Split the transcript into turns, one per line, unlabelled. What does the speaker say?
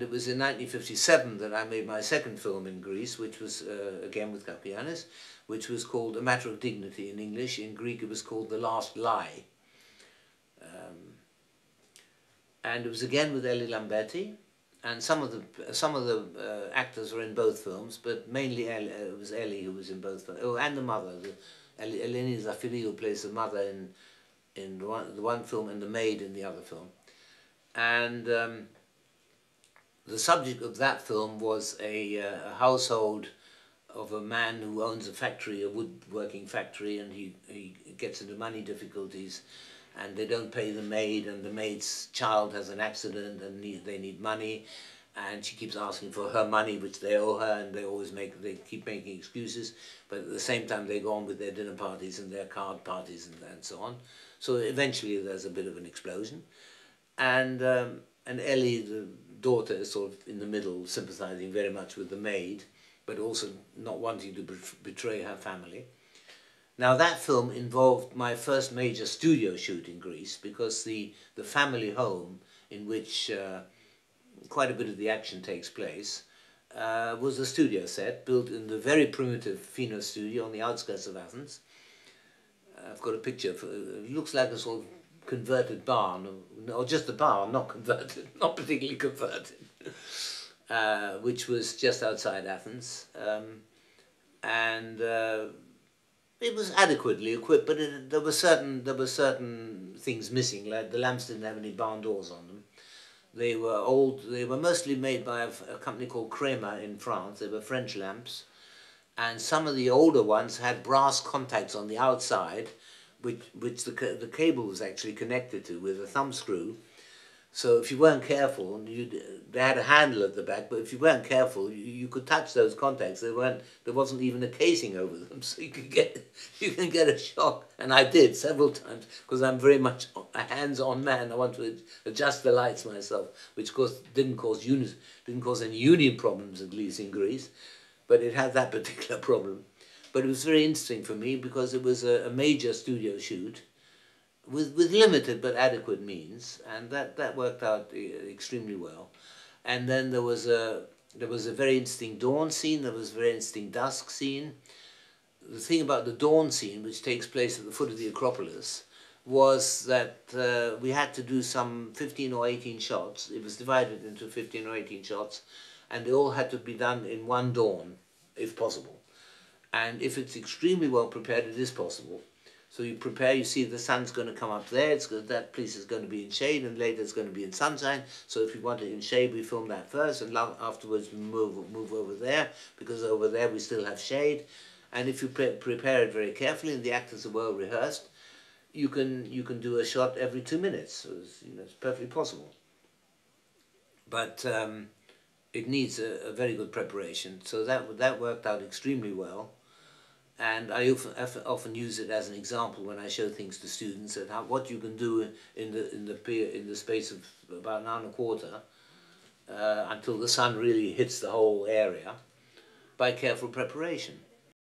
It was in 1957 that I made my second film in Greece, which was, again with Cacoyannis, which was called A Matter of Dignity in English. In Greek it was called The Last Lie. And it was again with Ellie Lambetti, and some of the actors were in both films, but mainly it was Ellie who was in both films. Oh, and the mother, Eleni Zafiriou, who plays the mother in the one film, and the maid in the other film. And the subject of that film was a household of a man who owns a factory, a woodworking factory, and he gets into money difficulties, and they don't pay the maid, and the maid's child has an accident and they need money, and she keeps asking for her money, which they owe her, and they keep making excuses, but at the same time they go on with their dinner parties and their card parties and so on. So eventually there's a bit of an explosion, and Ellie, the daughter, is sort of in the middle, sympathising very much with the maid, but also not wanting to betray her family. Now that film involved my first major studio shoot in Greece, because the family home in which quite a bit of the action takes place was a studio set built in the very primitive Finos studio on the outskirts of Athens. I've got a picture, it looks like a sort of converted barn, or just a barn, not converted, not particularly converted, which was just outside Athens, and it was adequately equipped, but there were certain things missing, like the lamps didn't have any barn doors on them. They were old. They were mostly made by a company called Cremer in France. They were French lamps, and some of the older ones had brass contacts on the outside, which the cable was actually connected to with a thumbscrew. So if you weren't careful, they had a handle at the back, but if you weren't careful, you could touch those contacts. There wasn't even a casing over them, so you can get a shock. And I did several times, because I'm very much a hands-on man. I want to adjust the lights myself, which of course didn't cause any union problems, at least in Greece, but it had that particular problem. But it was very interesting for me, because it was a major studio shoot with limited but adequate means, and that worked out extremely well. And then there was a very interesting dawn scene, there was a very interesting dusk scene. The thing about the dawn scene, which takes place at the foot of the Acropolis, was that we had to do some 15 or 18 shots. It was divided into 15 or 18 shots, and they all had to be done in one dawn, if possible. And if it's extremely well prepared, it is possible. So you prepare, you see the sun's going to come up there, that place is going to be in shade, and later it's going to be in sunshine. So if we want it in shade, we film that first, and afterwards we move over there, because over there we still have shade. And if you prepare it very carefully, and the actors are well rehearsed, you can do a shot every 2 minutes. So it's perfectly possible. But it needs a very good preparation. So that worked out extremely well. And I often use it as an example when I show things to students, at what you can do in the space of about an hour and a quarter until the sun really hits the whole area, by careful preparation.